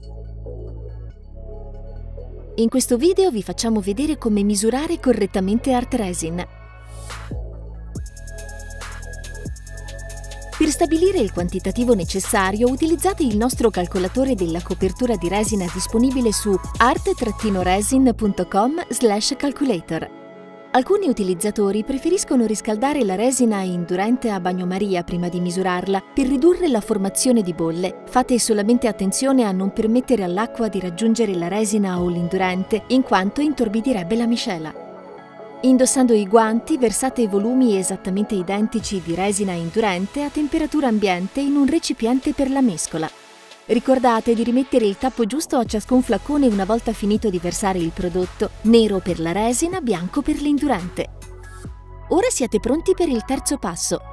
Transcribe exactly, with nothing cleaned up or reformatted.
In questo video vi facciamo vedere come misurare correttamente art resin. Per stabilire il quantitativo necessario utilizzate il nostro calcolatore della copertura di resina disponibile su art resin punto com slash calculator. Alcuni utilizzatori preferiscono riscaldare la resina indurente a bagnomaria prima di misurarla per ridurre la formazione di bolle. Fate solamente attenzione a non permettere all'acqua di raggiungere la resina o l'indurente, in quanto intorbidirebbe la miscela. Indossando i guanti, versate volumi esattamente identici di resina indurente a temperatura ambiente in un recipiente per la mescola. Ricordate di rimettere il tappo giusto a ciascun flacone una volta finito di versare il prodotto, nero per la resina, bianco per l'indurante. Ora siete pronti per il terzo passo.